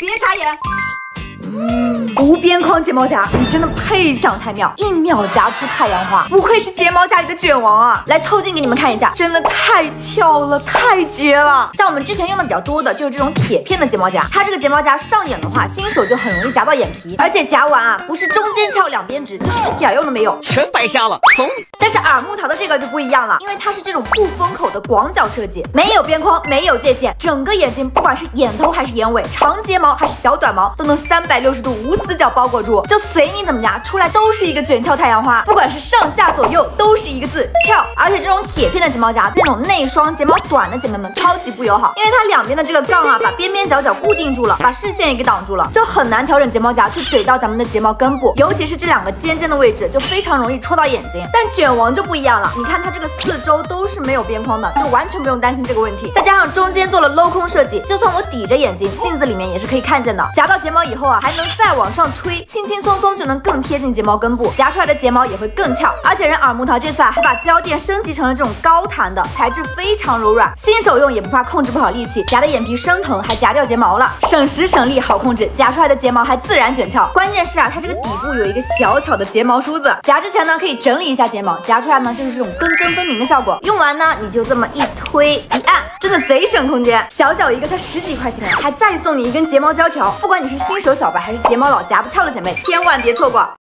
别眨眼。无边框睫毛夹，你真的配相太妙，1秒夹出太阳花，不愧是睫毛夹里的卷王啊！来凑近给你们看一下，真的太翘了，太绝了。像我们之前用的比较多的就是这种铁片的睫毛夹，它这个睫毛夹上眼的话，新手就很容易夹到眼皮，而且夹完啊，不是中间翘两边直，就是一点用都没有， 全白瞎了。走。 但是耳木桃的这个就不一样了，因为它是这种不封口的广角设计，没有边框，没有界限，整个眼睛不管是眼头还是眼尾，长睫毛还是小短毛，都能360度无死角包裹住，就随你怎么夹，出来都是一个卷翘太阳花，不管是上下左右都是一个字翘。而且这种铁片的睫毛夹，那种内双睫毛短的姐妹们超级不友好，因为它两边的这个杠啊，把边边角角固定住了，把视线也给挡住了，就很难调整睫毛夹去怼到咱们的睫毛根部，尤其是这两个尖尖的位置，就非常容易戳到眼睛。但卷王就不一样了，你看它这个四周都是没有边框的，就完全不用担心这个问题。再加上中间做了镂空设计，就算我抵着眼睛，镜子里面也是可以看见的。夹到睫毛以后啊，还能再往上推，轻轻松松就能更贴近睫毛根部，夹出来的睫毛也会更翘。而且人耳木桃这次啊，还把胶垫升级成了这种高弹的，材质非常柔软，新手用也不怕控制不好力气，夹的眼皮生疼，还夹掉睫毛了，省时省力，好控制，夹出来的睫毛还自然卷翘。关键是啊，它这个底部有一个小巧的睫毛梳子，夹之前呢可以整理一下睫毛，夹出来呢就是这种根根分明的效果。用完呢你就这么一推一按，真的贼省空间，小小一个才10几块钱，还再送你一根睫毛胶条。不管你是新手小白还是睫毛老夹不翘的姐妹，千万别错过。